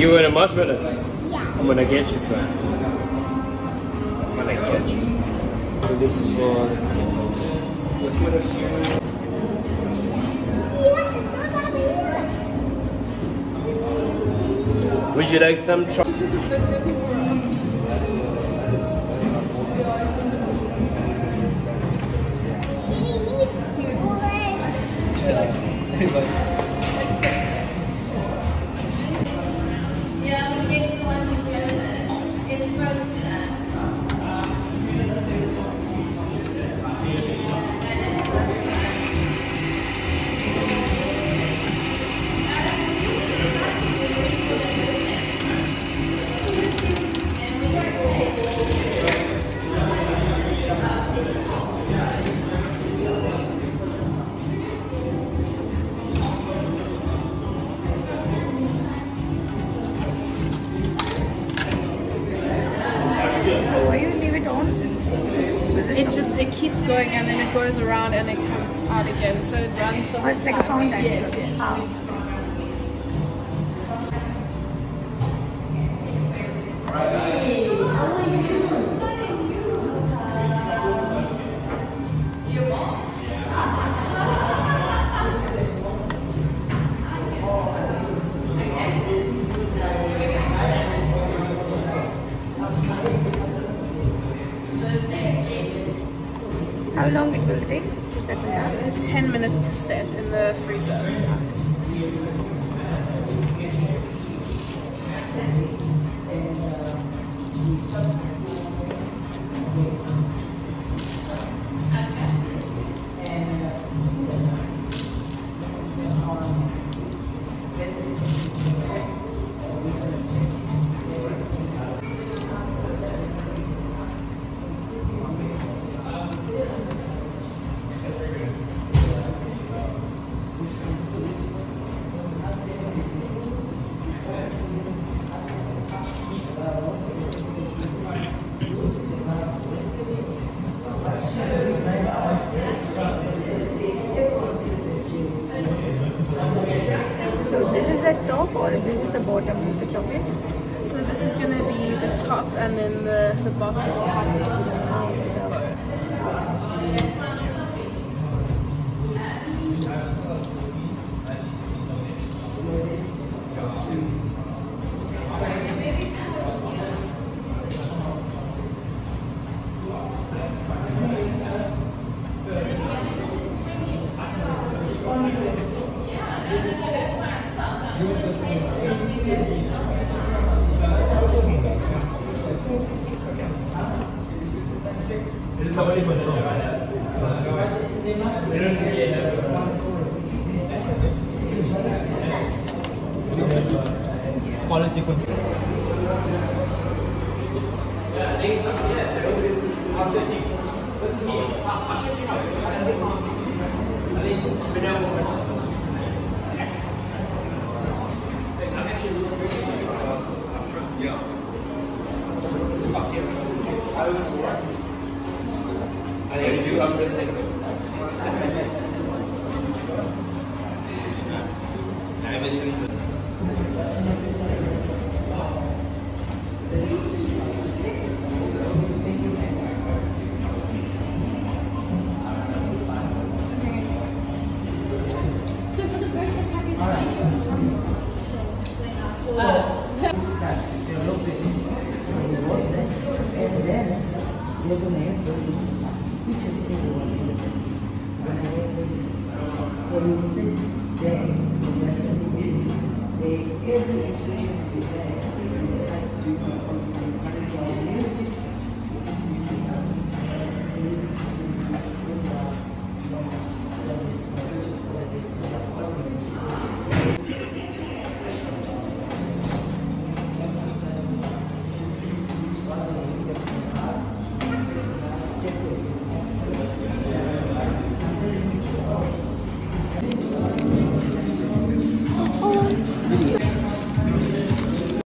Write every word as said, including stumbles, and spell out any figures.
You want a marshmallows? Yeah. I'm gonna get you some. I'm gonna get you some. So this is for the kids. Let's put a few. Would you like some chocolate? Going and then it goes around and it comes out again, so it runs the whole oh, it's like time. a fountain. Yes, yes. Oh. How long it will take to set this? ten minutes to set in the freezer. Top or this is the bottom of the chocolate? So this is going to be the top and then the, the bottom will have this, um, this bow. Quality control.